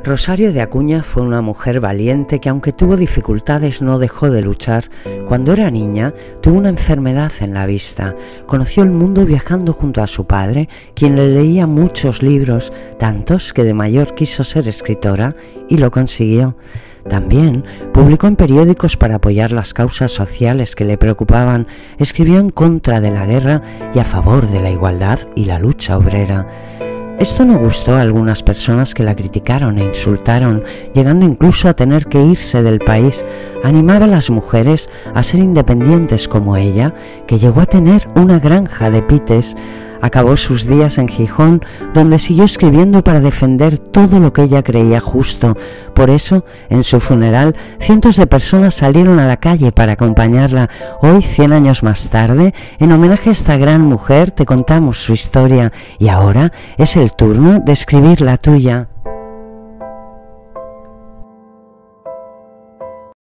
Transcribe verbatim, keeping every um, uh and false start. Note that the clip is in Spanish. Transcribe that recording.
Rosario de Acuña fue una mujer valiente que, aunque tuvo dificultades, no dejó de luchar. Cuando era niña, tuvo una enfermedad en la vista. Conoció el mundo viajando junto a su padre, quien le leía muchos libros, tantos que de mayor quiso ser escritora y lo consiguió. También publicó en periódicos para apoyar las causas sociales que le preocupaban, escribió en contra de la guerra y a favor de la igualdad y la lucha obrera. Esto no gustó a algunas personas que la criticaron e insultaron, llegando incluso a tener que irse del país. Animaba a las mujeres a ser independientes como ella, que llegó a tener una granja de pites. Acabó sus días en Gijón, donde siguió escribiendo para defender todo lo que ella creía justo. Por eso, en su funeral, cientos de personas salieron a la calle para acompañarla. Hoy, cien años más tarde, en homenaje a esta gran mujer, te contamos su historia. Y ahora es el turno de escribir la tuya.